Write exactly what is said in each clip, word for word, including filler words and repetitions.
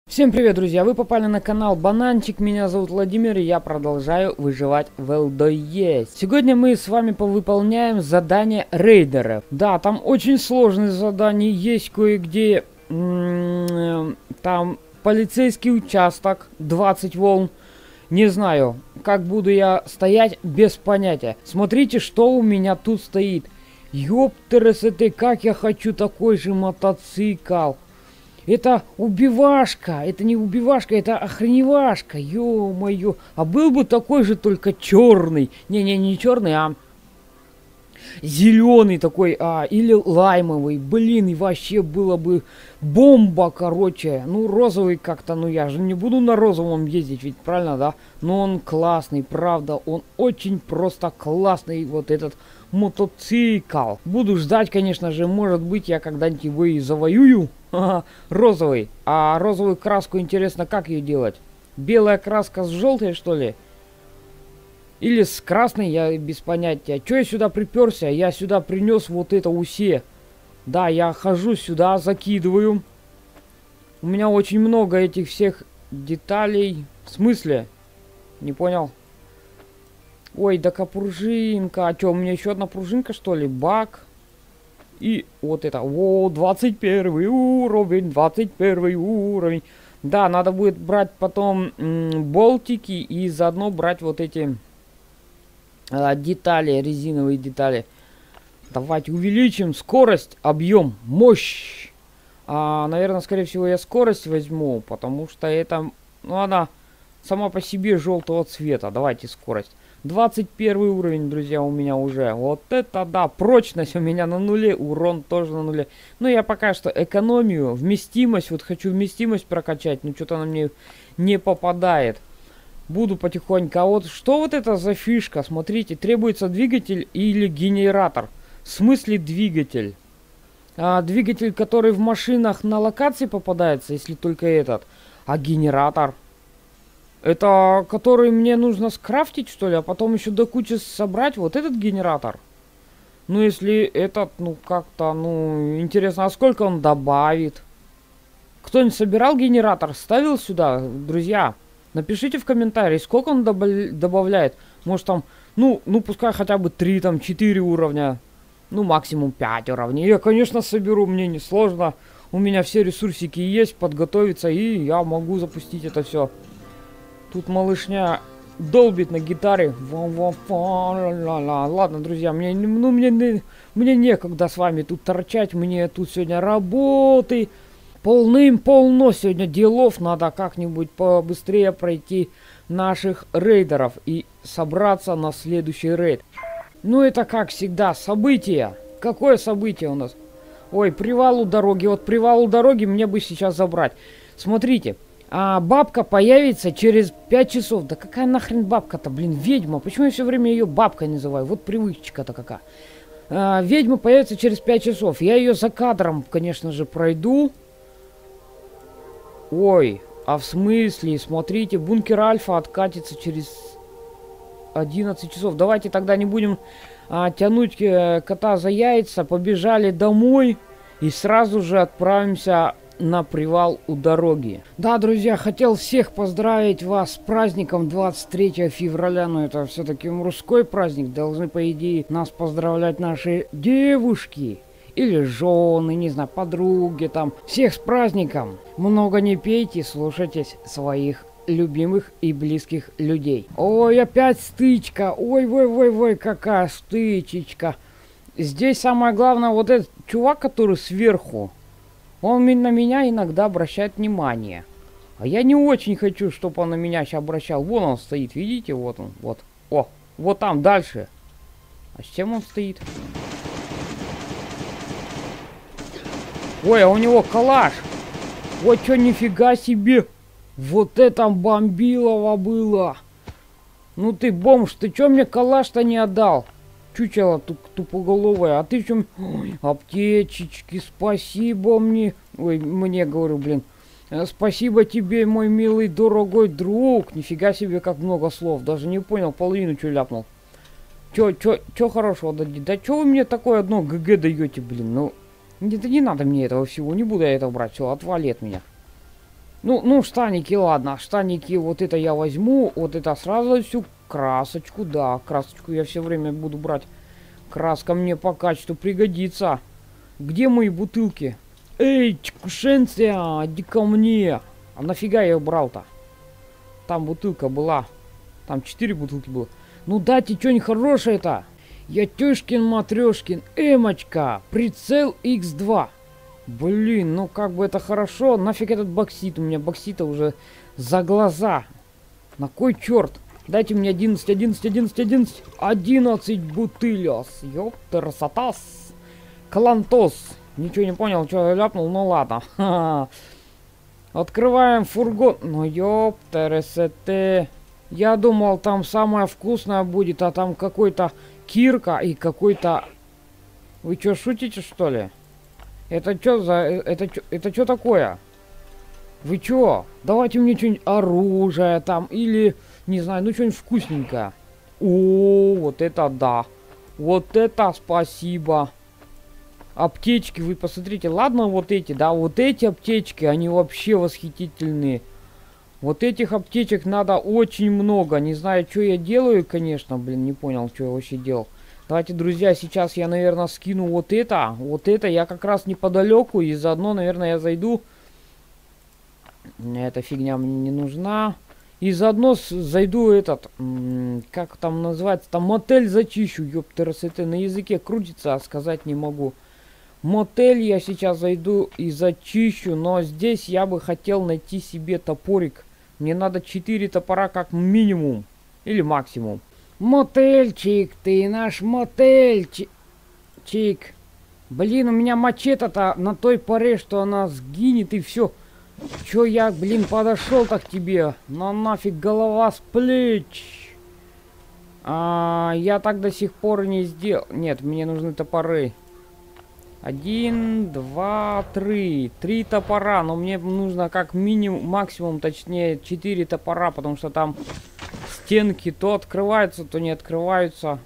Всем привет, друзья! Вы попали на канал Бананчик, меня зовут Владимир, и я продолжаю выживать в эл ди и. Сегодня мы с вами повыполняем задание рейдеров. Да, там очень сложные задания, есть кое-где, там полицейский участок, двадцать волн. Не знаю, как буду я стоять, без понятия. Смотрите, что у меня тут стоит. Ёптересете, как я хочу такой же мотоцикл. Это убивашка, это не убивашка, это охреневашка, ё-моё. А был бы такой же, только черный. Не-не, не черный, а зеленый такой, а, или лаймовый. Блин, и вообще было бы бомба, короче. Ну, розовый как-то, ну я же не буду на розовом ездить, ведь правильно, да? Но он классный, правда, он очень просто классный, вот этот мотоцикл. Буду ждать, конечно же, может быть, я когда-нибудь его и завоюю. Розовый. А розовую краску, интересно, как ее делать? Белая краска с желтой, что ли? Или с красной, я без понятия. Че я сюда приперся? Я сюда принес вот это усе. Да, я хожу сюда, закидываю. У меня очень много этих всех деталей. В смысле? Не понял. Ой, да-ка пружинка. А что, у меня еще одна пружинка, что ли? Бак. И вот это. О, двадцать первый уровень. двадцать первый уровень. Да, надо будет брать потом болтики и заодно брать вот эти а, детали, резиновые детали. Давайте увеличим скорость, объем, мощь. А, наверное, скорее всего, я скорость возьму, потому что это, ну, она сама по себе желтого цвета. Давайте скорость. двадцать первый уровень, друзья, у меня уже. Вот это да, прочность у меня на нуле, урон тоже на нуле. Ну, я пока что экономию, вместимость, вот хочу вместимость прокачать, но что-то она мне не попадает. Буду потихоньку. А вот что вот это за фишка? Смотрите, требуется двигатель или генератор. В смысле двигатель? А, двигатель, который в машинах на локации попадается, если только этот. А генератор? Это который мне нужно скрафтить, что ли, а потом еще до кучи собрать вот этот генератор. Ну, если этот, ну, как-то, ну, интересно, а сколько он добавит? Кто-нибудь собирал генератор, ставил сюда, друзья? Напишите в комментарии, сколько он добавляет. Может, там, ну, ну, пускай хотя бы три, там, четыре уровня. Ну, максимум пять уровней. Я, конечно, соберу, мне не сложно. У меня все ресурсики есть, подготовиться, и я могу запустить это все. Тут малышня долбит на гитаре. Ладно, друзья, мне, ну, мне, мне некогда с вами тут торчать. Мне тут сегодня работы полным-полно. Сегодня делов. Надо как-нибудь побыстрее пройти наших рейдеров и собраться на следующий рейд. Ну, это как всегда событие. Какое событие у нас? Ой, привал у дороги. Вот привал у дороги мне бы сейчас забрать. Смотрите. А бабка появится через пять часов. Да какая нахрен бабка-то, блин, ведьма. Почему я все время ее бабкой называю? Вот привычка-то какая. А, ведьма появится через пять часов. Я ее за кадром, конечно же, пройду. Ой, а в смысле? Смотрите, бункер Альфа откатится через одиннадцать часов. Давайте тогда не будем а, тянуть э, кота за яйца. Побежали домой и сразу же отправимся на привал у дороги. Да, друзья, хотел всех поздравить вас с праздником двадцать третьего февраля, но это все-таки мужской праздник, должны, по идее, нас поздравлять наши девушки или жены, не знаю, подруги там. Всех с праздником! Много не пейте, слушайтесь своих любимых и близких людей. Ой, опять стычка! Ой-ой-ой-ой, какая стычечка! Здесь самое главное, вот этот чувак, который сверху, он на меня иногда обращает внимание. А я не очень хочу, чтобы он на меня сейчас обращал. Вон он стоит, видите? Вот он, вот. О, вот там, дальше. А с чем он стоит? Ой, а у него калаш. Вот что, нифига себе. Вот это бомбилово было. Ну ты бомж, ты что мне калаш-то не отдал? Чучело тупоголовое, а ты в чем? Ой, аптечечки, спасибо мне. Ой, мне, говорю, блин. Спасибо тебе, мой милый, дорогой друг. Нифига себе, как много слов. Даже не понял, половину что ляпнул. Чё, чё, чё хорошего дадите? Да чё вы мне такое одно ГГ даете, блин? Ну, это не надо мне этого всего. Не буду я этого брать. Все, отвали от меня. Ну, ну, штаники, ладно. Штаники, вот это я возьму. Вот это сразу всю красочку. Да, красочку я все время буду брать. Краска мне по качеству пригодится. Где мои бутылки? Эй, Чкушенция, иди ко мне. А нафига я ее брал-то? Там бутылка была. Там четыре бутылки было. Ну дайте что-нибудь хорошее-то. Я Тёшкин Матрёшкин. Эмочка. Прицел икс два. Блин, ну как бы это хорошо. Нафиг этот боксит. У меня боксита уже за глаза. На кой черт? Дайте мне одиннадцать, одиннадцать, одиннадцать, одиннадцать. одиннадцать бутылёс. Ёптерсатас. Калантос. Ничего не понял, что я ляпнул, ну ладно. Открываем фургон. Ну ёптерсете. Я думал, там самое вкусное будет, а там какой-то кирка и какой-то... Вы что, шутите, что ли? Это что за... Это что это чё такое? Вы чё? Давайте мне что-нибудь оружие там, или, не знаю, ну что-нибудь вкусненькое. О, вот это да. Вот это спасибо. Аптечки, вы посмотрите. Ладно, вот эти, да, вот эти аптечки, они вообще восхитительные. Вот этих аптечек надо очень много. Не знаю, что я делаю, конечно. Блин, не понял, что я вообще делал. Давайте, друзья, сейчас я, наверное, скину вот это. Вот это я как раз неподалеку. И заодно, наверное, я зайду. Эта фигня мне не нужна. И заодно зайду этот... Как там называется? Там мотель зачищу. Ёптерс, это на языке крутится, а сказать не могу. Мотель я сейчас зайду и зачищу. Но здесь я бы хотел найти себе топорик. Мне надо четыре топора как минимум. Или максимум. Мотельчик, ты наш мотельчик. Блин, у меня мачете-то на той паре, что она сгинет и все. Чё я, блин, подошел-то к тебе? На нафиг голова с плеч. А, я так до сих пор не сделал. Нет, мне нужны топоры. Один, два, три. Три топора. Но мне нужно как минимум, максимум, точнее, четыре топора. Потому что там стенки то открываются, то не открываются.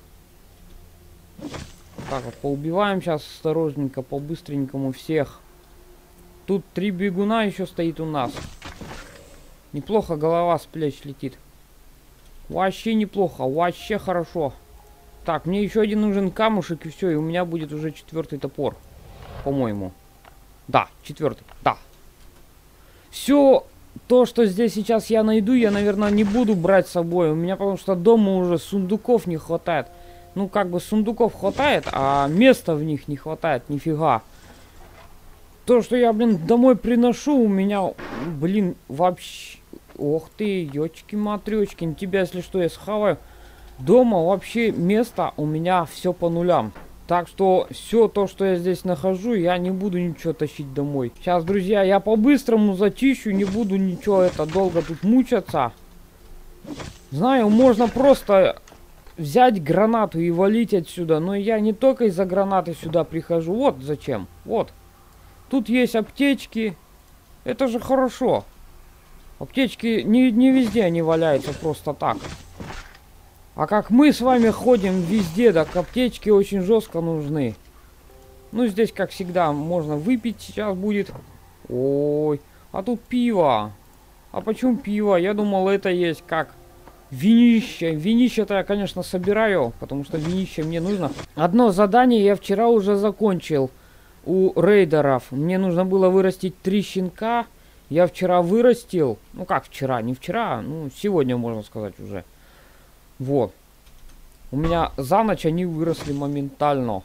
Так вот, поубиваем сейчас осторожненько, по-быстренькому всех. Тут три бегуна еще стоит у нас. Неплохо голова с плеч летит. Вообще неплохо, вообще хорошо. Так, мне еще один нужен камушек, и все, и у меня будет уже четвертый топор. По-моему. Да, четвертый, да. Все то, что здесь сейчас я найду, я, наверное, не буду брать с собой. У меня потому что дома уже сундуков не хватает. Ну, как бы сундуков хватает, а места в них не хватает, нифига. То, что я, блин, домой приношу, у меня, блин, вообще... Ох ты, ёчки-матрёчки, тебя, если что, я схаваю. Дома вообще место у меня все по нулям. Так что все то, что я здесь нахожу, я не буду ничего тащить домой. Сейчас, друзья, я по-быстрому зачищу, не буду ничего это долго тут мучаться. Знаю, можно просто взять гранату и валить отсюда. Но я не только из-за гранаты сюда прихожу. Вот зачем. Вот. Тут есть аптечки. Это же хорошо. Аптечки не, не везде они валяются просто так. А как мы с вами ходим везде, так аптечки очень жестко нужны. Ну, здесь, как всегда, можно выпить сейчас будет. Ой, а тут пиво. А почему пиво? Я думал, это есть как винище. Винище-то я, конечно, собираю, потому что винище мне нужно. Одно задание я вчера уже закончил у рейдеров. Мне нужно было вырастить три щенка. Я вчера вырастил. Ну, как вчера? Не вчера, ну, сегодня, можно сказать, уже. Вот. У меня за ночь они выросли моментально.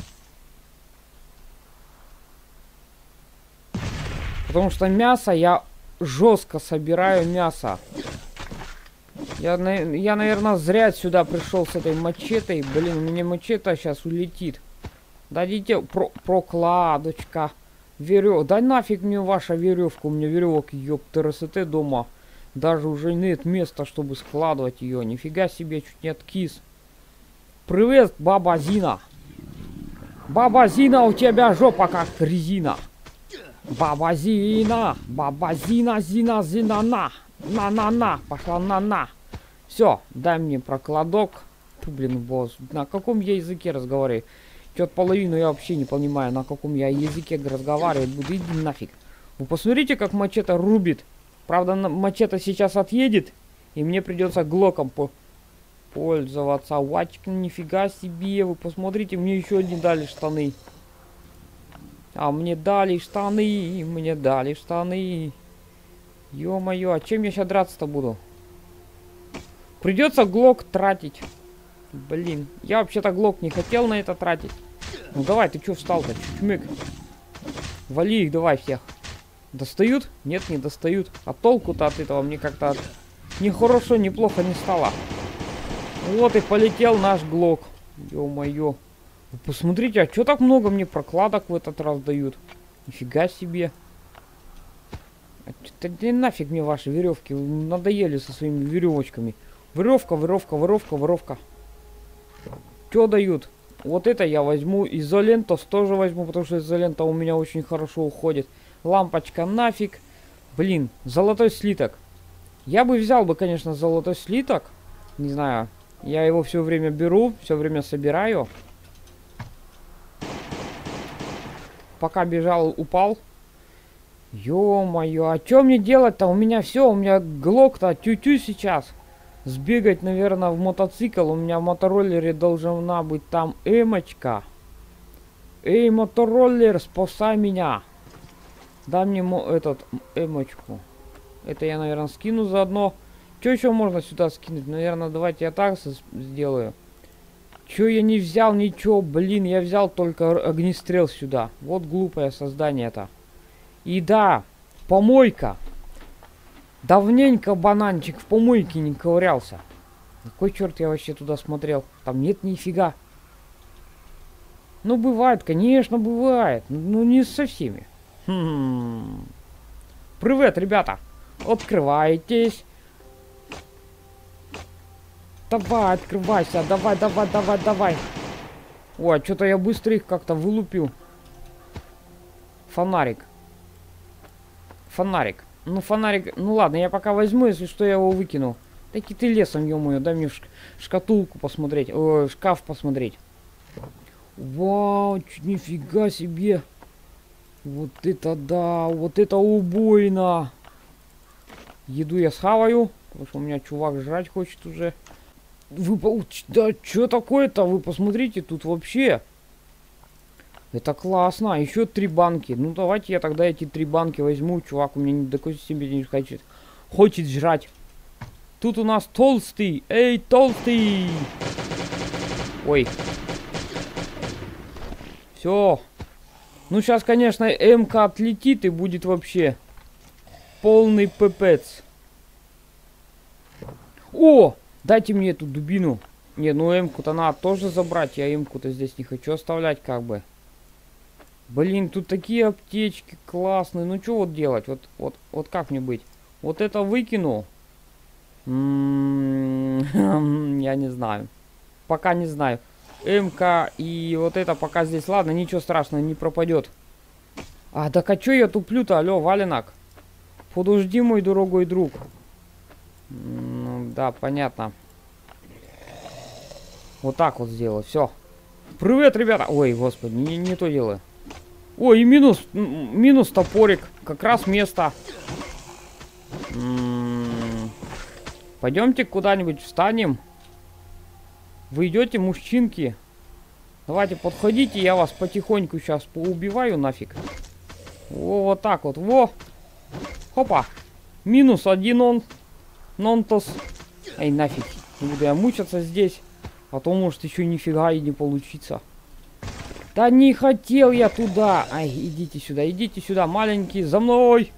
Потому что мясо я жестко собираю мясо. Я, я, наверное, зря сюда пришел с этой мачетой. Блин, у меня мачета сейчас улетит. Дадите про прокладочка. Верев... Да нафиг мне ваша веревка. У меня веревок, ёптерсете, дома. Даже уже нет места, чтобы складывать ее. Нифига себе, чуть не откис. Привет, баба Зина. Баба Зина, у тебя жопа как резина. Баба Зина, баба Зина, Зина, Зина, на. На-на-на, пошла на-на. Все, дай мне прокладок. Фу, блин, босс, на каком я языке разговариваю? Чё-то половину я вообще не понимаю, на каком я языке разговариваю. Буду, иди нафиг. Вы посмотрите, как мачете рубит. Правда, мачете сейчас отъедет, и мне придется глоком по пользоваться. Вачкин, нифига себе, вы посмотрите, мне еще не дали штаны. А мне дали штаны, мне дали штаны. Ё-моё, а чем я сейчас драться-то буду? Придется глок тратить. Блин, я вообще-то глок не хотел на это тратить. Ну давай, ты чё встал-то? Чмык. Вали их давай всех. Достают? Нет, не достают. А толку-то от этого мне как-то ни хорошо, ни плохо не стало. Вот и полетел наш глок. Ё-моё. Вы посмотрите, а чё так много мне прокладок в этот раз дают? Нифига себе. А да нафиг мне ваши веревки. Вы надоели со своими веревочками. Веревка, веревка, веревка, веревка. Чё дают? Вот это я возьму. Изолентос тоже возьму, потому что изолента у меня очень хорошо уходит. Лампочка нафиг. Блин, золотой слиток. Я бы взял бы, конечно, золотой слиток. Не знаю. Я его все время беру, все время собираю. Пока бежал, упал. Ё-моё, а что мне делать-то? У меня все, у меня глок-то тю-тю сейчас. Сбегать, наверное, в мотоцикл. У меня в мотороллере должна быть там эмочка. Эй, мотороллер, спасай меня. Дай мне этот эмочку. Это я, наверное, скину заодно. Что еще можно сюда скинуть? Наверное, давайте я так сделаю. Че я не взял ничего? Блин, я взял только огнестрел сюда. Вот глупое создание-то. И да, помойка. Давненько бананчик в помойке не ковырялся. Какой черт я вообще туда смотрел? Там нет нифига. Ну, бывает, конечно, бывает. Ну, не со всеми. Хм. Привет, ребята. Открывайтесь. Давай, открывайся. Давай, давай, давай, давай. Ой, а что-то я быстро их как-то вылупил. Фонарик. Фонарик. Ну, фонарик... Ну, ладно, я пока возьму, если что, я его выкину. Так и ты лесом, ё-моё, дай мне ш... шкатулку посмотреть. Ой, шкаф посмотреть. Вау, чуть нифига себе. Вот это да, вот это убойно. Еду я схаваю, потому что у меня чувак жрать хочет уже. Вы получ... Да что такое-то? Вы посмотрите, тут вообще. Это классно. Еще три банки. Ну давайте я тогда эти три банки возьму. Чувак у меня не такой себе не хочет. Хочет жрать. Тут у нас толстый. Эй, толстый. Ой. Все. Ну сейчас, конечно, МК отлетит и будет вообще полный пипец. О! Дайте мне эту дубину. Не, ну М-ку-то надо тоже забрать. Я М-ку-то здесь не хочу оставлять, как бы. Блин, тут такие аптечки классные. Ну что вот делать? Вот, вот, вот как мне быть? Вот это выкину. М-м-м, я не знаю. Пока не знаю. МК и вот это пока здесь. Ладно, ничего страшного, не пропадет. А, так а что я туплю-то? Алло, валенок. Подожди, мой дорогой друг. Ну, да, понятно. Вот так вот сделаю, все. Привет, ребята. Ой, господи, не, не то делаю. Ой, и минус, минус топорик. Как раз место. М-м-м. Пойдемте куда-нибудь встанем. Вы идете, мужчинки? Давайте, подходите, я вас потихоньку сейчас поубиваю нафиг. Во, вот так вот, во. Хопа. Минус один он. Нонтос. Эй, нафиг. Не буду я мучаться здесь. А то может еще нифига и не получится. Да не хотел я туда. Ай, идите сюда, идите сюда, маленький, за мной.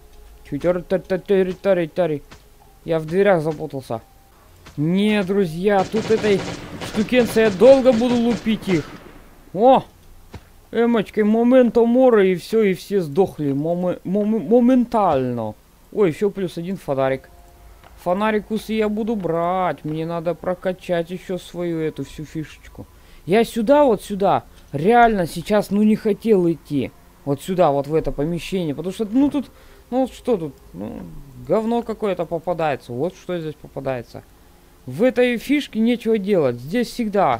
Я в дверях запутался. Не, друзья, тут этой штукенцией я долго буду лупить их. О! Эмочкой моментом мора и все, и все сдохли. Мом мом моментально. Ой, еще плюс один фонарик. Фонарикусы я буду брать. Мне надо прокачать еще свою эту всю фишечку. Я сюда, вот сюда, реально сейчас, ну, не хотел идти. Вот сюда, вот в это помещение. Потому что, ну, тут, ну, что тут? Ну, говно какое-то попадается. Вот что здесь попадается. В этой фишке нечего делать. Здесь всегда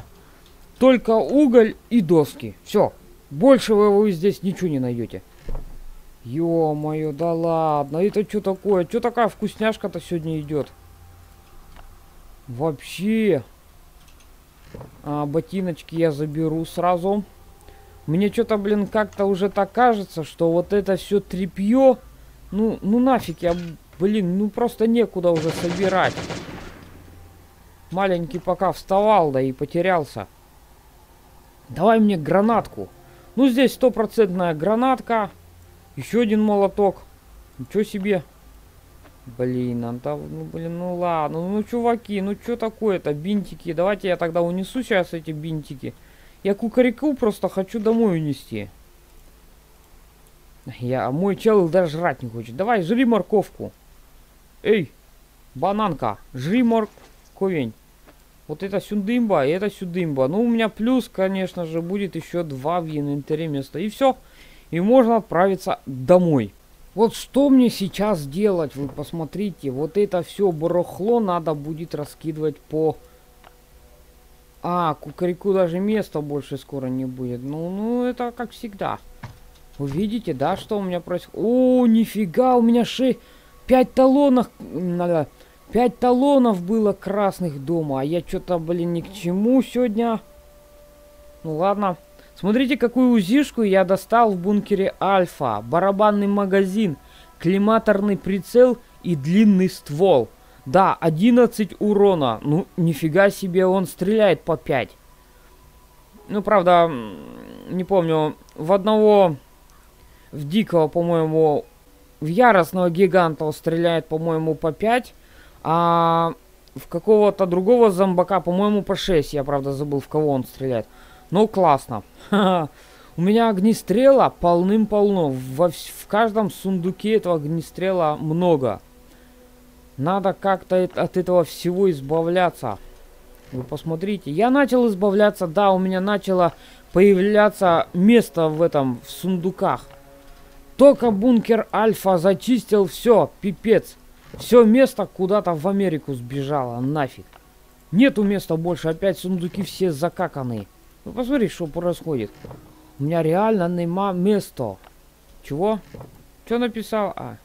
только уголь и доски. Все. Больше вы здесь ничего не найдете. Ё-моё, да ладно. Это что такое? Что такая вкусняшка-то сегодня идет? Вообще. А, ботиночки я заберу сразу. Мне что-то, блин, как-то уже так кажется, что вот это все тряпье. Ну, ну нафиг я, блин, ну просто некуда уже собирать. Маленький пока вставал, да и потерялся. Давай мне гранатку. Ну, здесь стопроцентная гранатка. Еще один молоток. Ничего себе. Блин, а да, ну, блин, ну ладно. Ну, чуваки, ну что такое-то? Бинтики. Давайте я тогда унесу сейчас эти бинтики. Я кукареку просто хочу домой унести. Я, мой чел даже жрать не хочет. Давай, жри морковку. Эй, бананка, жри морковень. Вот это сюндымба, и это сюндымба. Ну, у меня плюс, конечно же, будет еще два в инвентаре места. И все. И можно отправиться домой. Вот что мне сейчас делать, вы посмотрите. Вот это все барахло надо будет раскидывать по... А, кукареку даже места больше скоро не будет. Ну, ну, это как всегда. Вы видите, да, что у меня происходит? О, нифига, у меня шесть... Пять талонов... Надо... Пять талонов было красных дома, а я что-то, блин, ни к чему сегодня. Ну ладно. Смотрите, какую узишку я достал в бункере Альфа. Барабанный магазин, коллиматорный прицел и длинный ствол. Да, одиннадцать урона. Ну, нифига себе, он стреляет по пять. Ну, правда, не помню, в одного, в дикого, по-моему, в яростного гиганта он стреляет, по-моему, по пять. А в какого-то другого зомбака, по-моему, по шесть. Я, правда, забыл, в кого он стреляет. Ну, классно. У меня огнестрела полным-полно. Во, в каждом сундуке этого огнестрела много. Надо как-то от этого всего избавляться. Вы посмотрите. Я начал избавляться. Да, у меня начало появляться место в этом, в сундуках. Только бункер Альфа зачистил все. Пипец. Все место куда-то в Америку сбежало, нафиг. Нету места больше, опять сундуки все закаканные. Ну посмотри, что происходит. У меня реально нема места. Чего? Что написал? А.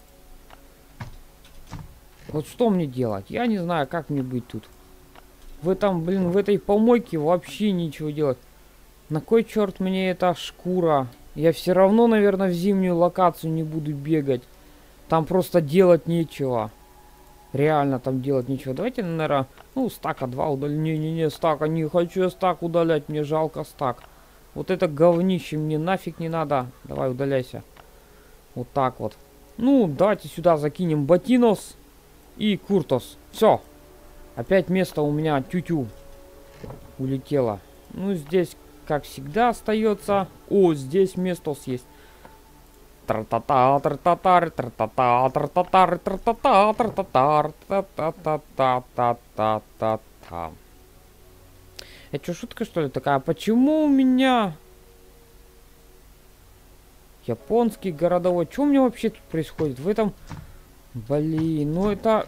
Вот что мне делать? Я не знаю, как мне быть тут. В этом, блин, в этой помойке вообще ничего делать. На кой черт мне эта шкура? Я все равно, наверное, в зимнюю локацию не буду бегать. Там просто делать нечего. Реально там делать нечего. Давайте, наверное, ну, стака два удалить. Не-не-не, стака, не хочу я стак удалять. Мне жалко стак. Вот это говнище мне нафиг не надо. Давай, удаляйся. Вот так вот. Ну, давайте сюда закинем ботинос и куртос. Все. Опять место у меня тю-тю улетело. Ну, здесь, как всегда, остается. О, здесь место есть. Тра-та-та, тра-та-тар, тра-та-та, тра-та-тар, тра-та-та, тра-та-тар, та-та-та-та-та-та-та. Это что, шутка, что ли, такая? Почему у меня японский городовой? Что у меня вообще тут происходит? В этом... Блин, ну это...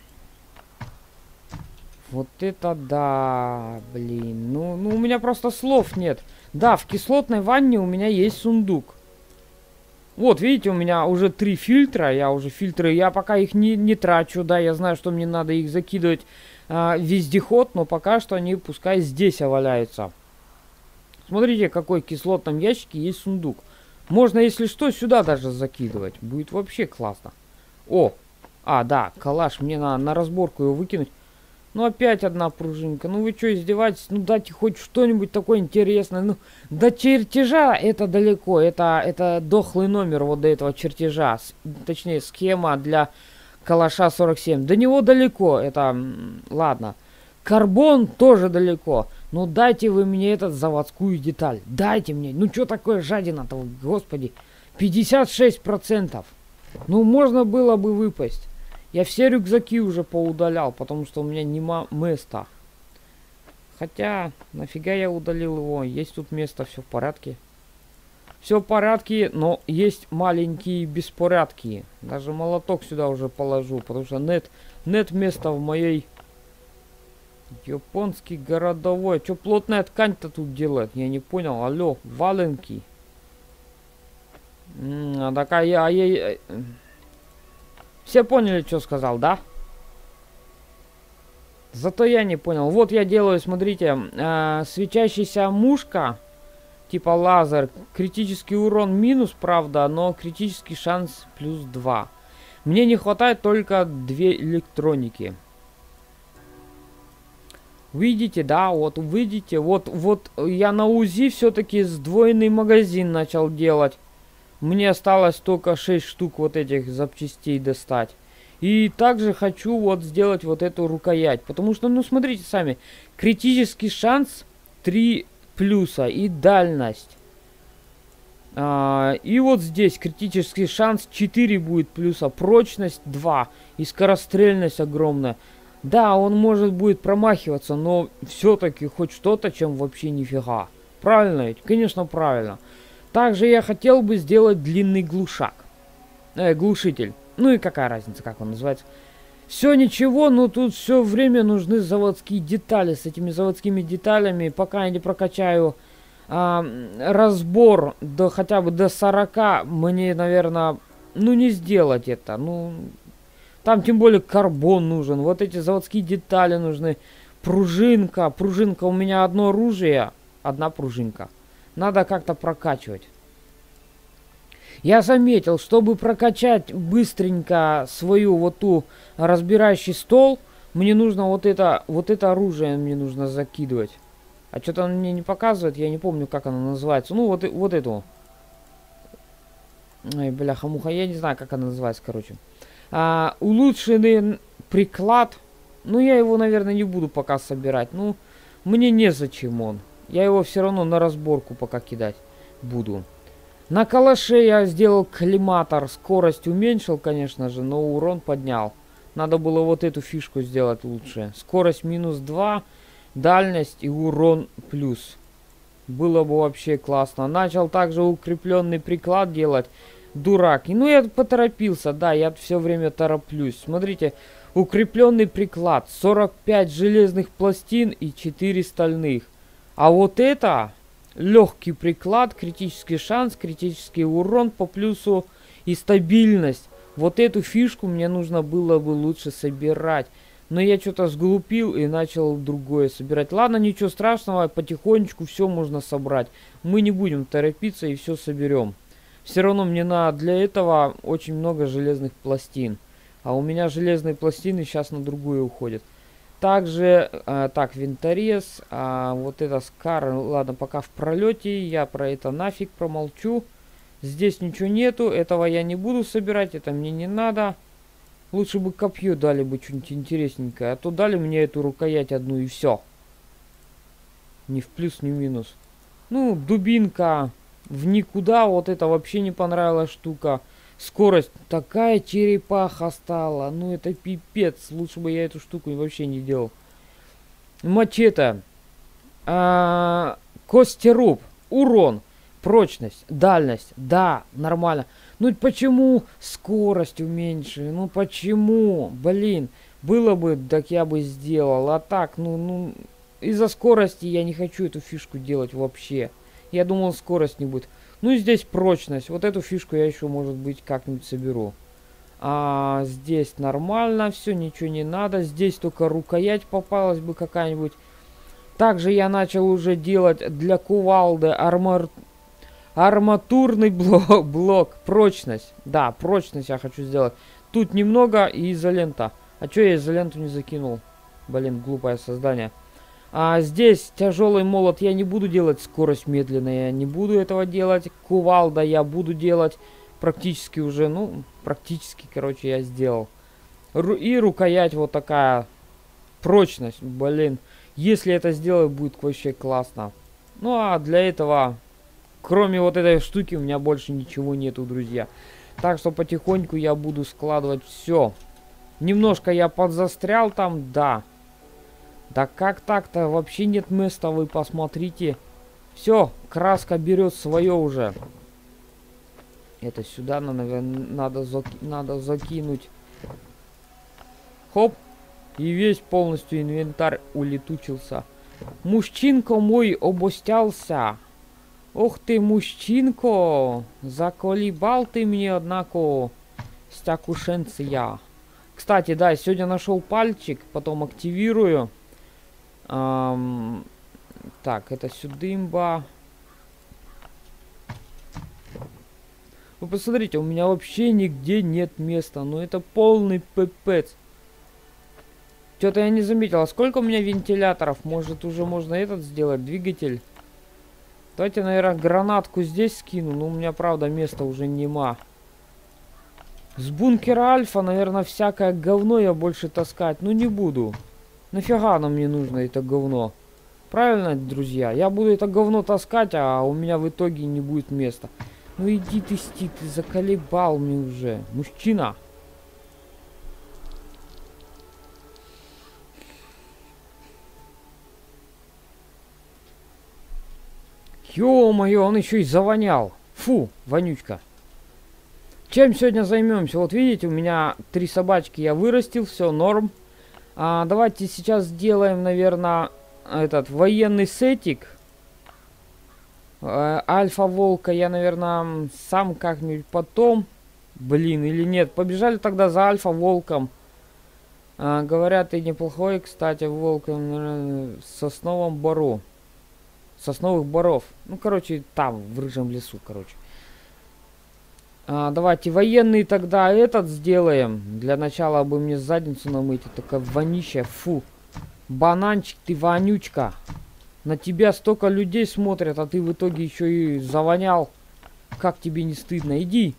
Вот это да, блин. Ну, ну, у меня просто слов нет. Да, в кислотной ванне у меня есть сундук. Вот, видите, у меня уже три фильтра, я уже фильтры, я пока их не, не трачу, да, я знаю, что мне надо их закидывать а, в вездеход, но пока что они пускай здесь валяются. Смотрите, какой в кислотном ящике есть сундук. Можно, если что, сюда даже закидывать, будет вообще классно. О, а, да, калаш, мне надо на разборку его выкинуть. Ну, опять одна пружинка. Ну, вы что, издеваетесь? Ну, дайте хоть что-нибудь такое интересное. Ну, до чертежа это далеко. Это, это дохлый номер вот до этого чертежа. С, точнее, схема для калаша сорок семь. До него далеко. Это, ладно. Карбон тоже далеко. Ну, дайте вы мне этот заводскую деталь. Дайте мне. Ну, что такое жадина-то, господи. пятьдесят шесть процентов. Ну, можно было бы выпасть. Я все рюкзаки уже поудалял, потому что у меня нема места. Хотя, нафига я удалил его? Есть тут место, все в порядке. Все в порядке, но есть маленькие беспорядки. Даже молоток сюда уже положу, потому что нет, нет места в моей... Японский городовой. Что плотная ткань-то тут делает? Я не понял. Алло, валенки. А, так, а я, а я... Все поняли, что сказал, да? Зато я не понял. Вот я делаю, смотрите, э, свечащаяся мушка, типа лазер. Критический урон минус, правда, но критический шанс плюс два. Мне не хватает только две электроники. Видите, да, вот видите, вот, вот я на УЗИ все-таки сдвоенный магазин начал делать. Мне осталось только шесть штук вот этих запчастей достать. И также хочу вот сделать вот эту рукоять. Потому что, ну смотрите сами, критический шанс три плюса и дальность. А, и вот здесь критический шанс четыре будет плюса, прочность два и скорострельность огромная. Да, он может будет промахиваться, но все-таки хоть что-то, чем вообще нифига. Правильно ведь? Конечно, правильно. Также я хотел бы сделать длинный глушак. Э, глушитель. Ну и какая разница, как он называется. Все ничего, но тут все время нужны заводские детали. С этими заводскими деталями, пока я не прокачаю а, разбор до хотя бы до сорока, мне, наверное, ну не сделать это. Ну, там тем более карбон нужен. Вот эти заводские детали нужны. Пружинка. Пружинка. У меня одно оружие. Одна пружинка. Надо как-то прокачивать. Я заметил, чтобы прокачать быстренько свою вот ту разбирающий стол, мне нужно вот это, вот это оружие мне нужно закидывать. А что-то он мне не показывает, я не помню, как оно называется. Ну, вот, вот эту. Ой, бляха-муха, я не знаю, как она называется, короче. А, улучшенный приклад. Ну, я его, наверное, не буду пока собирать. Ну, мне незачем он. Я его все равно на разборку пока кидать буду. На калаше я сделал коллиматор. Скорость уменьшил, конечно же, но урон поднял. Надо было вот эту фишку сделать лучше. Скорость минус два, дальность и урон плюс. Было бы вообще классно. Начал также укрепленный приклад делать. Дурак. И ну я поторопился, да, я все время тороплюсь. Смотрите, укрепленный приклад. сорок пять железных пластин и четыре стальных. А вот это... Легкий приклад, критический шанс, критический урон по плюсу и стабильность. Вот эту фишку мне нужно было бы лучше собирать. Но я что-то сглупил и начал другое собирать. Ладно, ничего страшного, потихонечку все можно собрать. Мы не будем торопиться и все соберем. Все равно мне надо для этого очень много железных пластин. А у меня железные пластины сейчас на другую уходят. Также, э, так, винторез, а, вот это скар, ладно, пока в пролете, я про это нафиг промолчу. Здесь ничего нету, этого я не буду собирать, это мне не надо. Лучше бы копье дали бы что-нибудь интересненькое, а то дали мне эту рукоять одну и все. Ни в плюс, ни в минус. Ну, дубинка в никуда, вот это вообще не понравилась штука. Скорость. Такая черепаха стала. Ну это пипец. Лучше бы я эту штуку вообще не делал. Мачете. А, костеруб. Урон. Прочность. Дальность. Да, нормально. Ну почему скорость уменьшили? Ну почему? Блин. Было бы, так я бы сделал. А так, ну, ну. Из-за скорости я не хочу эту фишку делать вообще. Я думал, скорость не будет. Ну и здесь прочность. Вот эту фишку я еще, может быть, как-нибудь соберу. А здесь нормально все, ничего не надо. Здесь только рукоять попалась бы какая-нибудь. Также я начал уже делать для кувалды армор... арматурный блок, блок. Прочность. Да, прочность я хочу сделать. Тут немного и изолента. А что я изоленту не закинул? Блин, глупое создание. А здесь тяжелый молот я не буду делать, скорость медленная, я не буду этого делать. Кувалда я буду делать практически уже, ну, практически, короче, я сделал. Ру и рукоять вот такая, прочность, блин. Если это сделаю, будет вообще классно. Ну, а для этого, кроме вот этой штуки, у меня больше ничего нету, друзья. Так что потихоньку я буду складывать все. Немножко я подзастрял там, да. Да как так-то? Вообще нет места, вы посмотрите. Все, краска берет свое уже. Это сюда надо, надо, заки, надо закинуть. Хоп. И весь полностью инвентарь улетучился. Мужчинка мой обостялся. Ух ты, мужчинко! Заколебал ты мне, однако, стякушенция. Кстати, да, сегодня нашел пальчик, потом активирую. Эм, так, это сюдымба. Вы посмотрите, у меня вообще нигде нет места. Ну это полный пипец. Что-то я не заметил. А сколько у меня вентиляторов? Может, уже можно этот сделать, двигатель? Давайте, наверное, гранатку здесь скину. Но у меня, правда, места уже нема. С бункера Альфа, наверное, всякое говно я больше таскать. Ну, не буду. Нафига нам не нужно это говно? Правильно, друзья? Я буду это говно таскать, а у меня в итоге не будет места. Ну, иди ты, Стик, ты заколебал мне уже. Мужчина. Ё-моё, он еще и завонял. Фу, вонючка. Чем сегодня займемся? Вот видите, у меня три собачки я вырастил, все норм. А, давайте сейчас сделаем, наверное, этот военный сетик. А, альфа-волка я, наверное, сам как-нибудь потом. Блин, или нет. Побежали тогда за альфа-волком. А, говорят, и неплохой, кстати, волк в сосновом бору. Сосновых боров. Ну, короче, там, в рыжем лесу, короче. А, давайте военный тогда этот сделаем. Для начала бы мне задницу намыть. Такая вонища. Фу. Бананчик, ты вонючка. На тебя столько людей смотрят, а ты в итоге еще и завонял. Как тебе не стыдно? Иди.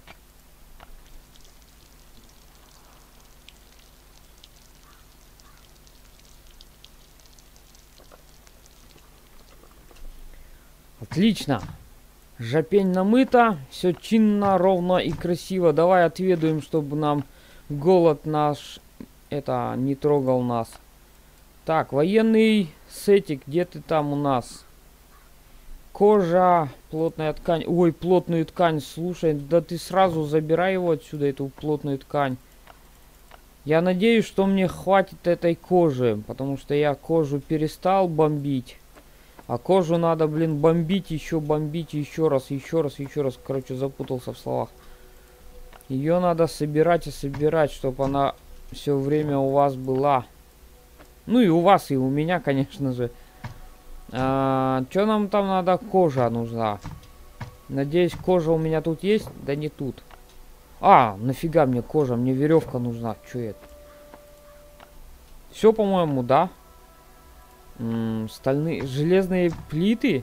Отлично. Жопень намыта. Все чинно, ровно и красиво. Давай отведаем, чтобы нам голод наш это не трогал нас. Так, военный сетик, где ты там у нас? Кожа, плотная ткань. Ой, плотную ткань, слушай, да ты сразу забирай его отсюда, эту плотную ткань. Я надеюсь, что мне хватит этой кожи, потому что я кожу перестал бомбить. А кожу надо, блин, бомбить, еще бомбить, еще раз, еще раз, еще раз. Короче, запутался в словах. Ее надо собирать и собирать, чтобы она все время у вас была. Ну и у вас, и у меня, конечно же. А, что нам там надо? Кожа нужна. Надеюсь, кожа у меня тут есть? Да не тут. А, нафига мне кожа? Мне веревка нужна. Что это? Все, по-моему, да? М-м, стальные, железные плиты.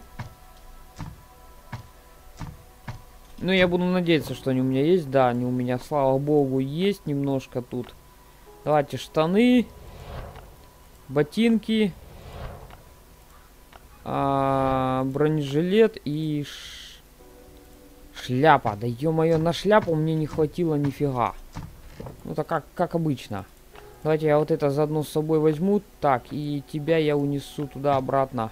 Ну, я буду надеяться, что они у меня есть. Да, они у меня, слава богу, есть немножко тут. Давайте штаны. Ботинки. А, бронежилет и ш... шляпа. Да ё-моё, на шляпу мне не хватило нифига. Ну, так как, как обычно. Давайте я вот это заодно с собой возьму. Так, и тебя я унесу туда-обратно.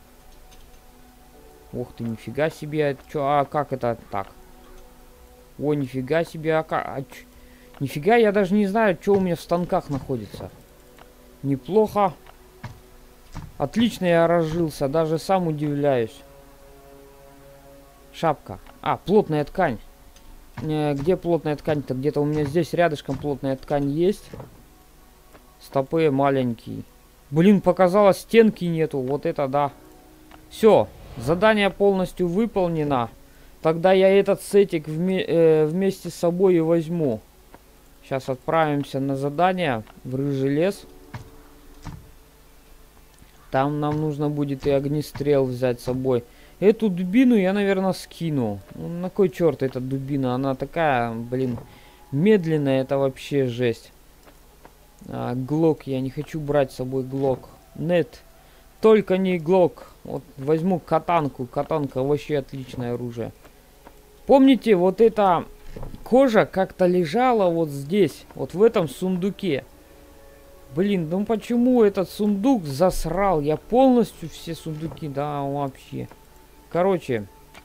Ух ты, нифига себе. Чё, а как это так? О, нифига себе. А как? А, чё? Нифига, я даже не знаю, что у меня в станках находится. Неплохо. Отлично я разжился. Даже сам удивляюсь. Шапка. А, плотная ткань. Э, где плотная ткань-то? Где-то у меня здесь рядышком плотная ткань есть. Стопы маленькие. Блин, показалось, стенки нету. Вот это да. Все. Задание полностью выполнено. Тогда я этот сетик вме э, вместе с собой и возьму. Сейчас отправимся на задание в рыжий лес. Там нам нужно будет и огнестрел взять с собой. Эту дубину я, наверное, скину. Ну, на кой черт эта дубина? Она такая, блин, медленная. Это вообще жесть. А, глок. Я не хочу брать с собой глок. Нет. Только не глок. Вот возьму катанку. Катанка вообще отличное оружие. Помните, вот эта кожа как-то лежала вот здесь. Вот в этом сундуке. Блин, ну почему этот сундук засрал? Я полностью все сундуки, да, вообще. Короче.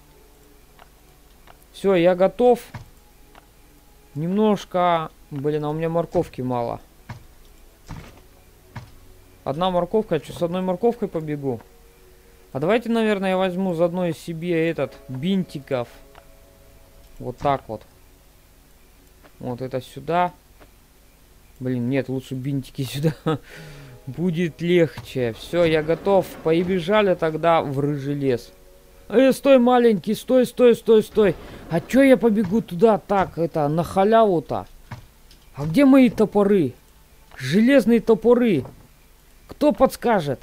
Все, я готов. Немножко... Блин, а у меня морковки мало. Одна морковка, что с одной морковкой побегу? А давайте, наверное, я возьму заодно из себе этот бинтиков. Вот так вот. Вот это сюда. Блин, нет, лучше бинтики сюда. Будет легче. Все, я готов. Побежали тогда в рыжий лес. Эй, стой, маленький, стой, стой, стой, стой. А чё я побегу туда так, это, на халяву-то? А где мои топоры? Железные топоры. Кто подскажет?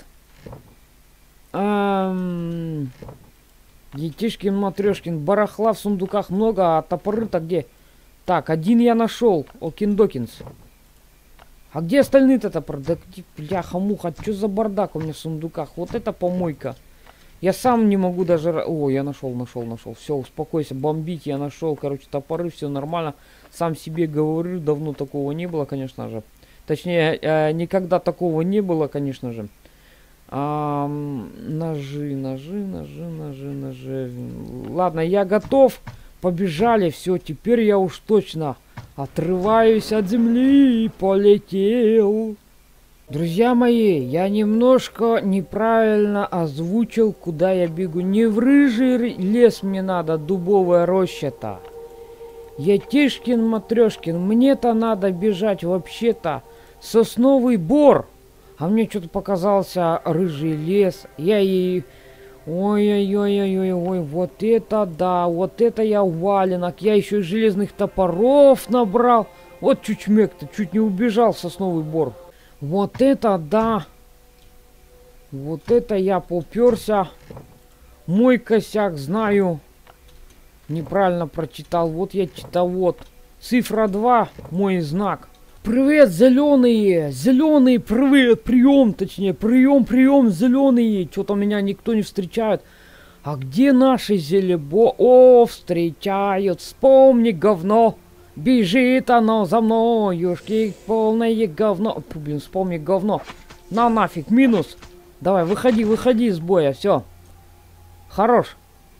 Эм... Етишкин, Матрешкин, барахла в сундуках много, а топоры-то где? Так, один я нашел. Окиндокинс. А где остальные-то топоры? Да где, бляха-муха, что за бардак у меня в сундуках? Вот это помойка. Я сам не могу даже... О, я нашел, нашел, нашел. Все, успокойся, бомбить я нашел. Короче, топоры, все нормально. Сам себе говорю, давно такого не было, конечно же. Точнее, э, никогда такого не было, конечно же. А, ножи, ножи, ножи, ножи, ножи. Ладно, я готов. Побежали, все, теперь я уж точно отрываюсь от земли и полетел. Друзья мои, я немножко неправильно озвучил, куда я бегу. Не в рыжий лес мне надо, дубовая роща-то. Етишкин, Матрешкин, мне-то надо бежать вообще-то сосновый бор. А мне что-то показался рыжий лес. Я и... Ой-ой-ой-ой-ой, вот это да, вот это я валенок. Я еще и железных топоров набрал. Вот чучмек-то, чуть не убежал в сосновый бор. Вот это да. Вот это я поперся. Мой косяк, знаю. Неправильно прочитал. Вот я читовод. Цифра два, мой знак. Привет, зеленые! Зеленые, привет! Прием, точнее, прием, прием, зеленые! Что-то меня никто не встречает. А где наши зелебо? О, встречают! Вспомни говно! Бежит оно за мной! Юшки, полное говно! Фу, блин, вспомни говно! На нафиг, минус! Давай, выходи, выходи из боя, все. Хорош.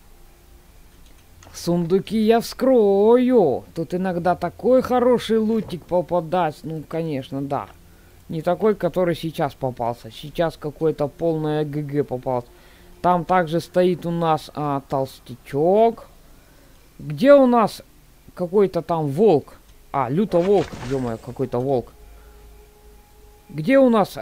Сундуки я вскрою. Тут иногда такой хороший лутик попадать. Ну, конечно, да. Не такой, который сейчас попался. Сейчас какой-то полное ГГ попался. Там также стоит у нас а, толстячок. Где у нас какой-то там волк? А, люто-волк. Ё-моё, какой-то волк. Где у нас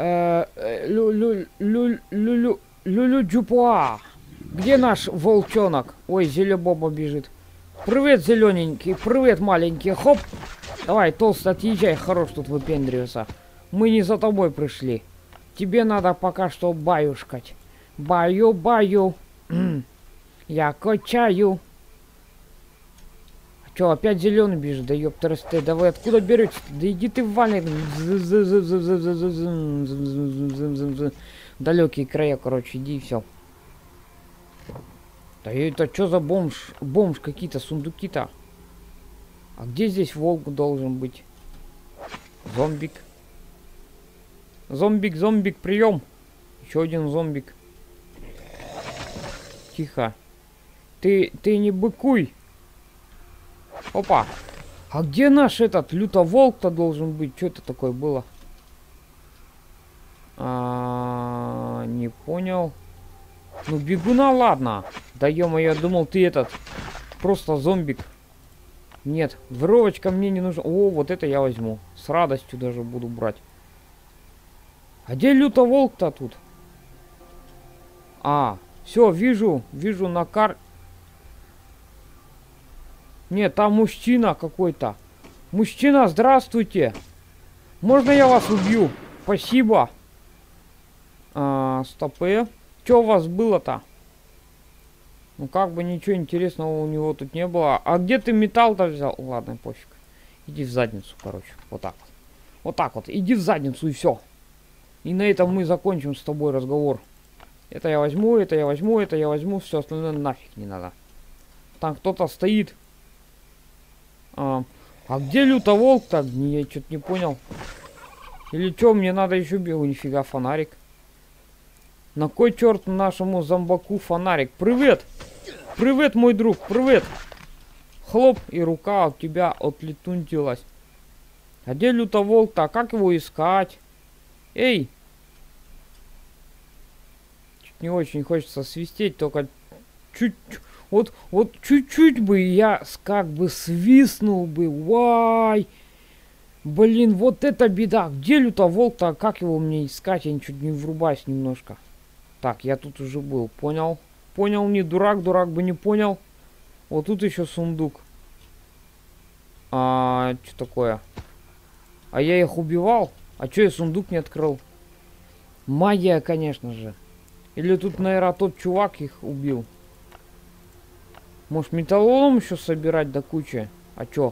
Лю-лю-лю-лю-лю-лю-лю-джупуа? Где наш волчонок? Ой, Зелебоба бежит. Привет, зелененький. Привет, маленький. Хоп. Давай, толстый, отъезжай. Хорош тут выпендриваться. Мы не за тобой пришли. Тебе надо пока что баюшкать. Баю-баю. Я качаю. Че, опять зеленый бежит? Да ёптерсты. Да вы откуда берете? Да иди ты в валенок. Далекие края, короче, иди и все. Да это что за бомж? Бомж какие-то, сундуки-то. А где здесь волк должен быть? Зомбик. Зомбик, зомбик, прием. Еще один зомбик. Тихо. Ты, ты не быкуй. Опа. А где наш этот лютоволк-то должен быть? Что это такое было? А, не понял. Ну, бегуна, ладно. Да ё-моё, я думал, ты этот просто зомбик. Нет, веровочка мне не нужна. О, вот это я возьму. С радостью даже буду брать. А где лютоволк-то тут? А, все, вижу, вижу на карте. Нет, там мужчина какой-то. Мужчина, здравствуйте. Можно я вас убью? Спасибо. А, стопы. Что у вас было-то? Ну, как бы ничего интересного у него тут не было. А где ты металл-то взял? Ладно, пофиг. Иди в задницу, короче. Вот так вот. Вот так вот. Иди в задницу и все. И на этом мы закончим с тобой разговор. Это я возьму, это я возьму, это я возьму. Все остальное нафиг не надо. Там кто-то стоит. А, а где лютоволк-то? Я что-то не понял. Или что, мне надо еще бегу? Нифига, фонарик. На кой черт нашему зомбаку фонарик? Привет! Привет, мой друг, привет! Хлоп, и рука от тебя отлетунтилась. А где лютоволк-то? Как его искать? Эй! не очень хочется свистеть, только чуть, вот, вот чуть-чуть бы я как бы свистнул бы, вай. Блин, вот это беда. Где лютоволк-то? Как его мне искать? Я чуть не врубаюсь немножко. Так, я тут уже был. Понял? Понял, не дурак. Дурак бы не понял. Вот тут еще сундук. А, что такое? А я их убивал? А что я сундук не открыл? Магия, конечно же. Или тут, наверное, тот чувак их убил. Может, металлолом еще собирать до кучи? А чё?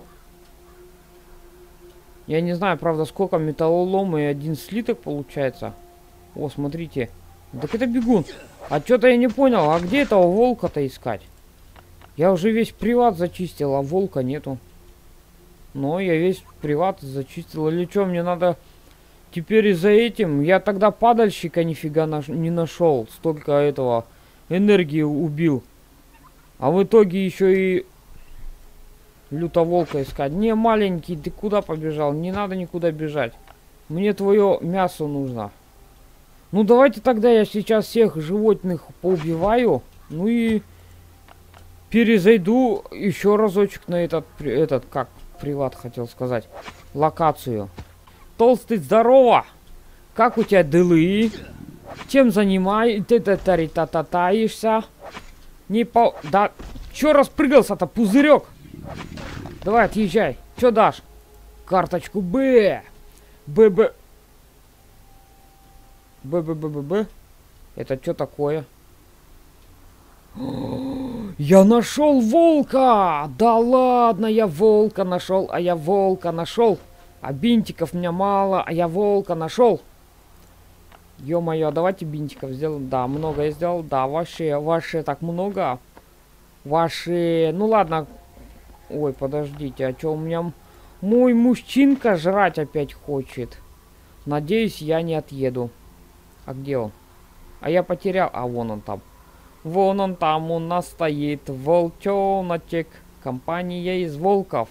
Я не знаю, правда, сколько металлолома и один слиток получается. О, смотрите. Так это бегун. А что-то я не понял, а где этого волка-то искать? Я уже весь приват зачистил, а волка нету. Но я весь приват зачистил. Или что, мне надо теперь и за этим? Я тогда падальщика нифига наш... не нашел. Столько этого энергии убил. А в итоге еще и лютоволка искать. Не, маленький, ты куда побежал? Не надо никуда бежать. Мне твое мясо нужно. Ну, давайте тогда я сейчас всех животных поубиваю. Ну и перезайду еще разочек на этот, этот, как, приват хотел сказать, локацию. Толстый, здорово! Как у тебя дылы? Чем занимаешься? Не по... Да, чё распрыгался-то, пузырек? Давай, отъезжай. Чё дашь? Карточку Б. Б-Б. Б-Б-Б-Б-Б. Это что такое? Я нашел волка! Да ладно, я волка нашел, а я волка нашел. А бинтиков у меня мало, а я волка нашел. Ё-моё, давайте бинтиков сделаем. Да, много я сделал. Да, вообще, вообще так много. Ваши... Ну ладно. Ой, подождите, а что у меня... Мой мужчинка жрать опять хочет. Надеюсь, я не отъеду. А где он? А я потерял... А, вон он там. Вон он там у нас стоит. Волчоночек. Компания из волков.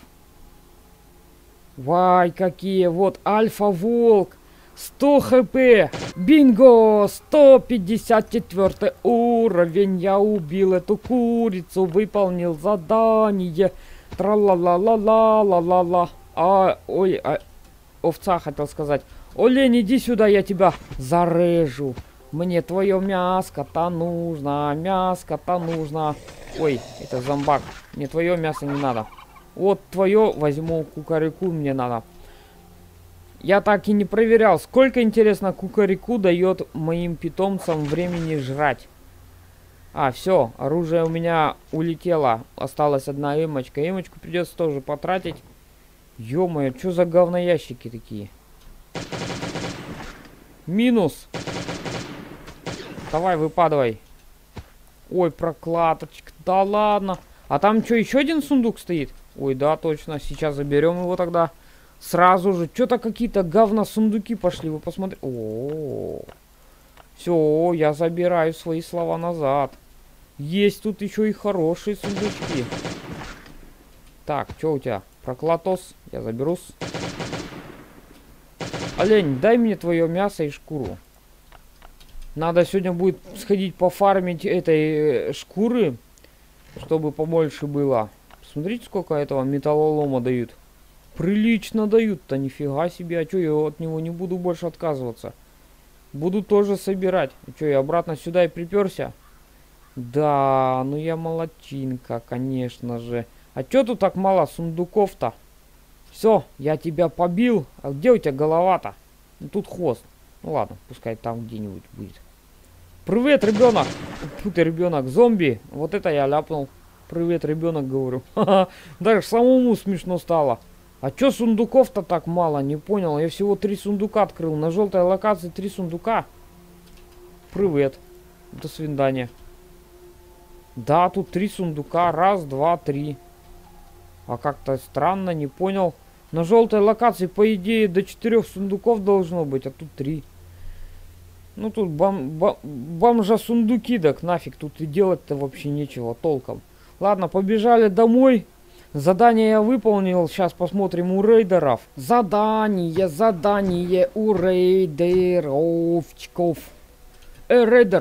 Вай, какие. Вот, альфа-волк. сто хп. Бинго! сто пятьдесят четвёртый уровень. Я убил эту курицу. Выполнил задание. Тра-ла-ла-ла-ла-ла-ла-ла. А, ой, а, овца хотел сказать. Олень, иди сюда, я тебя зарежу. Мне твое мяско-то нужно. Мяско-то нужно. Ой, это зомбак. Мне твое мясо не надо. Вот твое возьму, кукареку мне надо. Я так и не проверял, сколько, интересно, кукареку дает моим питомцам времени жрать. А, все, оружие у меня улетело. Осталась одна эмочка. Эмочку придется тоже потратить. Ё-моё, что за говноящики такие? Минус. Давай, выпадывай. Ой, прокладочка. Да ладно. А там что, еще один сундук стоит? Ой, да, точно. Сейчас заберем его тогда. Сразу же. Что-то какие-то говно-сундуки пошли. Вы посмотрите. О, все, я забираю свои слова назад. Есть тут еще и хорошие сундучки. Так, что у тебя? Проклатос. Я заберусь. Олень, дай мне твое мясо и шкуру. Надо сегодня будет сходить пофармить этой шкуры, чтобы побольше было. Смотрите, сколько этого металлолома дают. Прилично дают-то, нифига себе. А что, я от него не буду больше отказываться. Буду тоже собирать. А что, я обратно сюда и приперся? Да, ну я молодчинка, конечно же. А что тут так мало сундуков-то? Все, я тебя побил. А где у тебя голова-то? Ну, тут хвост. Ну ладно, пускай там где-нибудь будет. Привет, ребенок. Фу ты, ребенок, зомби. Вот это я ляпнул. Привет, ребенок, говорю. Ха-ха. Даже самому смешно стало. А чё сундуков-то так мало? Не понял. Я всего три сундука открыл. На желтой локации три сундука. Привет. До свидания. Да, тут три сундука. Раз, два, три. А как-то странно, не понял. На желтой локации, по идее, до четырех сундуков должно быть, а тут три. Ну тут бом бом бомжа сундуки, так нафиг. Тут и делать-то вообще нечего толком. Ладно, побежали домой. Задание я выполнил. Сейчас посмотрим у рейдеров. Задание, задание у рейдеровчиков. Э, рейдер,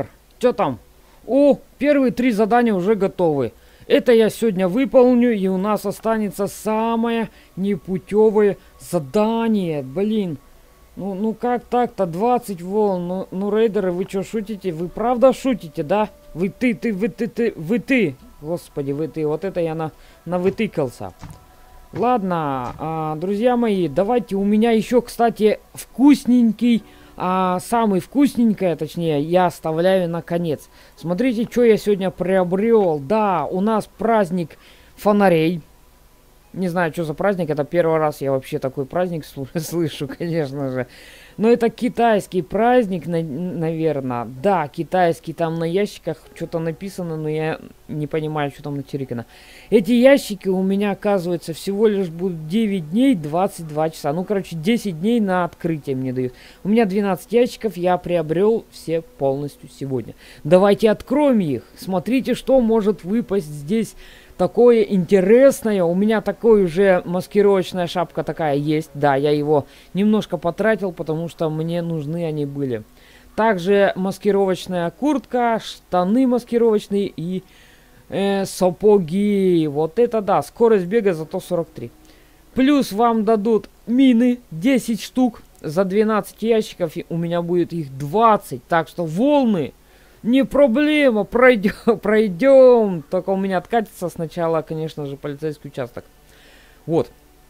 Что там? О, первые три задания уже готовы. Это я сегодня выполню, и у нас останется самое непутевое задание. Блин. Ну, ну как так-то? двадцать волн. Ну, ну, рейдеры, вы что, шутите? Вы правда шутите, да? Вы ты, ты, вы ты, ты, вы ты. Господи, вы ты. Вот это я на, навытыкался. Ладно, а, друзья мои, давайте. У меня еще, кстати, вкусненький, а, самый вкусненькое, точнее, я оставляю на конец. Смотрите, что я сегодня приобрел. Да, у нас праздник фонарей. Не знаю, что за праздник, это первый раз я вообще такой праздник слышу, конечно же. Но это китайский праздник, на наверное. Да, китайский, там на ящиках что-то написано, но я не понимаю, что там начерикано. Эти ящики у меня, оказывается, всего лишь будут девять дней, двадцать два часа. Ну, короче, десять дней на открытие мне дают. У меня двенадцать ящиков, я приобрел все полностью сегодня. Давайте откроем их. Смотрите, что может выпасть здесь. Такое интересное. У меня такой уже маскировочная шапка такая есть. Да, я его немножко потратил, потому что мне нужны они были. Также маскировочная куртка, штаны маскировочные и э, сапоги. Вот это да, скорость бега зато сорок три. Плюс вам дадут мины десять штук. За двенадцать ящиков у меня будет их двадцать. Так что волны... Не проблема, пройдем, пройдем. Только у меня откатится сначала, конечно же, полицейский участок. Вот.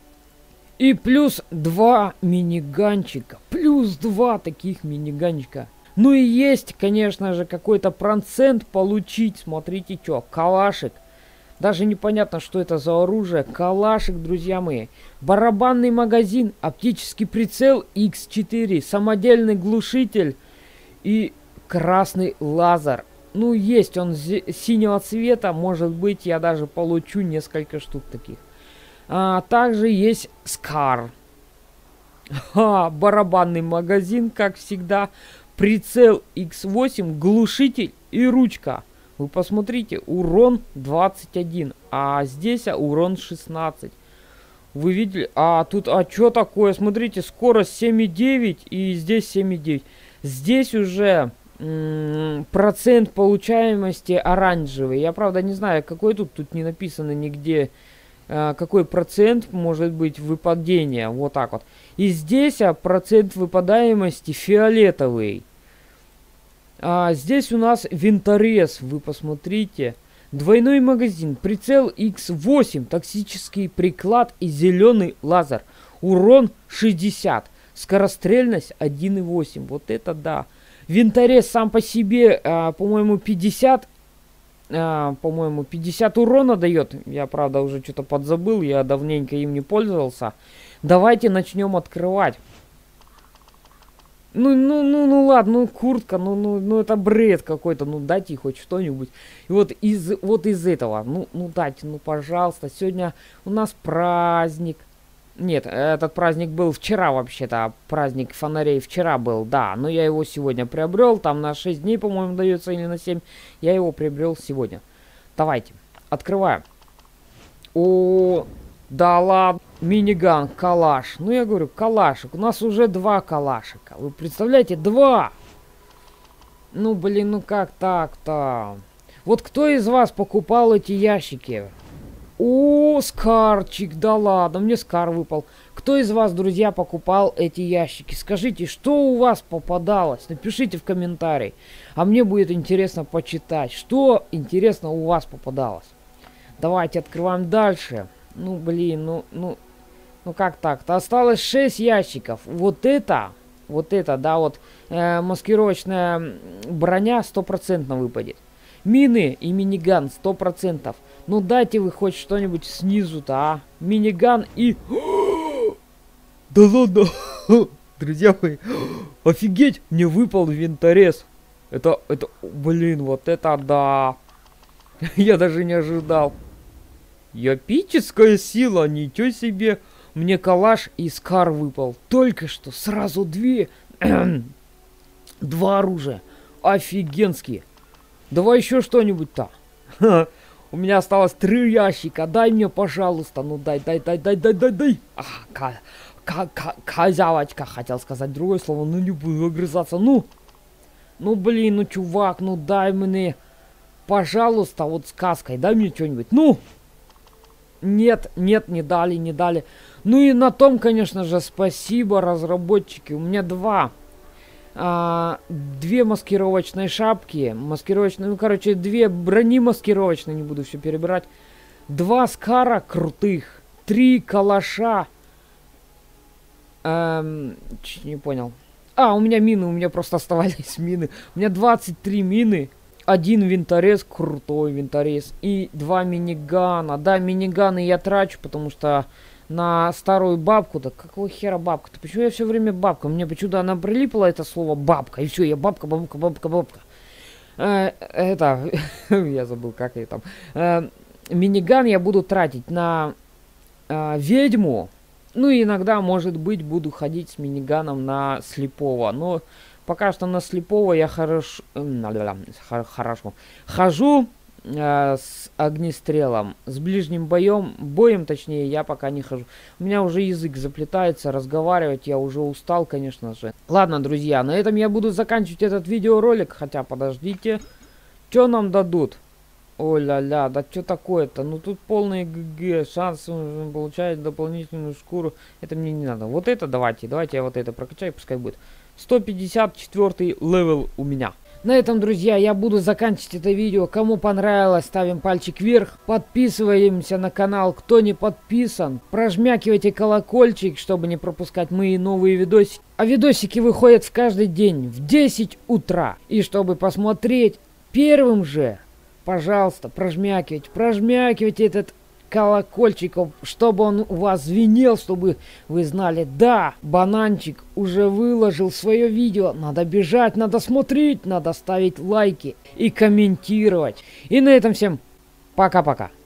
И плюс два миниганчика. Плюс два таких миниганчика. Ну и есть, конечно же, какой-то процент получить. Смотрите, что, калашик. Даже непонятно, что это за оружие. Калашик, друзья мои. Барабанный магазин, оптический прицел икс четыре, самодельный глушитель и... красный лазер. Ну, есть он синего цвета. Может быть, я даже получу несколько штук таких. А, также есть Скар. Ха, барабанный магазин, как всегда. Прицел икс восемь, глушитель и ручка. Вы посмотрите, урон двадцать один. А здесь урон шестнадцать. Вы видели? А тут, а что такое? Смотрите, скорость семь и девять и здесь семь и девять. Здесь уже... процент получаемости оранжевый. Я, правда, не знаю, какой тут, тут не написано нигде, а, какой процент может быть выпадения. Вот так вот. И здесь а, процент выпадаемости фиолетовый. А здесь у нас винторез. Вы посмотрите. Двойной магазин. Прицел икс восемь. Токсический приклад и зеленый лазер. Урон шестьдесят. Скорострельность один и восемь. Вот это да. Винторез сам по себе, а, по-моему, пятьдесят, а, по-моему, пятьдесят урона дает. Я, правда, уже что-то подзабыл, я давненько им не пользовался. Давайте начнем открывать. Ну, ну, ну, ну, ладно, ну, куртка, ну, ну, ну, это бред какой-то, ну, дайте хоть что-нибудь. И вот из, вот из этого, ну, ну, дайте, ну, пожалуйста, сегодня у нас праздник. Нет, этот праздник был вчера вообще-то, праздник фонарей вчера был, да, но я его сегодня приобрел, там на шесть дней, по-моему, дается, или на семь, я его приобрел сегодня. Давайте, открываем. О, да ладно, миниган, калаш, ну я говорю, калашик, у нас уже два калашика, вы представляете, два! Ну, блин, ну как так-то? Вот кто из вас покупал эти ящики? О, скарчик, да ладно, мне скар выпал. Кто из вас, друзья, покупал эти ящики? Скажите, что у вас попадалось? Напишите в комментарий. А мне будет интересно почитать, что интересно у вас попадалось. Давайте открываем дальше. Ну, блин, ну, ну, ну как так-то? Осталось шесть ящиков. Вот это, вот это, да, вот э, маскировочная броня стопроцентно выпадет. Мины и миниган сто процентов. Ну дайте вы хоть что-нибудь снизу-то, а? Миниган и... Да ладно! Друзья мои, офигеть! Мне выпал винторез. Это, это, блин, вот это да! Я даже не ожидал. Эпическая сила, ничего себе! Мне калаш и скар выпал. Только что сразу две... Два оружия. Офигенские. Давай еще что-нибудь-то. У меня осталось три ящика. Дай мне, пожалуйста. Ну дай, дай, дай, дай, дай, дай, дай. А, ка, ка, ка, козявочка, хотел сказать другое слово, но не буду огрызаться. Ну, Ну, блин, ну, чувак, ну, дай мне, пожалуйста, вот сказкой, дай мне что-нибудь. Ну, нет, нет, не дали, не дали. Ну и на том, конечно же, спасибо, разработчики. У меня два. А, две маскировочные шапки. Маскировочные, ну, короче, две брони маскировочные, не буду все перебирать. Два скара крутых. Три калаша. Эм, не понял. А, у меня мины, у меня просто оставались мины. У меня двадцать три мины. Один винторез, крутой винторез. И два минигана. Да, миниганы я трачу, потому что на старую бабку. Да какого хера бабка-то? Почему я все время бабка? Мне почему-то она прилипла, это слово бабка. И все, я бабка, бабка, бабка, бабка. Э, это, я забыл, как я там. Э, миниган я буду тратить на э, ведьму. Ну и иногда, может быть, буду ходить с миниганом на слепого. Но пока что на слепого я хорош... хорошо хожу э, с огнестрелом. С ближним боем, боем точнее, я пока не хожу. У меня уже язык заплетается, разговаривать я уже устал, конечно же. Ладно, друзья, на этом я буду заканчивать этот видеоролик. Хотя, подождите. Что нам дадут? Ой-ля-ля, да что такое-то? Ну тут полный ГГ, шанс получать дополнительную шкуру. Это мне не надо. Вот это давайте, давайте я вот это прокачаю, пускай будет. сто пятьдесят четвёртый левел у меня. На этом, друзья, я буду заканчивать это видео. Кому понравилось, ставим пальчик вверх. Подписываемся на канал, кто не подписан. Прожмякивайте колокольчик, чтобы не пропускать мои новые видосики. А видосики выходят в каждый день в десять утра. И чтобы посмотреть первым же... Пожалуйста, прожмякивайте, прожмякивайте этот колокольчик, чтобы он у вас звенел, чтобы вы знали, да, бананчик уже выложил свое видео, надо бежать, надо смотреть, надо ставить лайки и комментировать. И на этом всем пока-пока.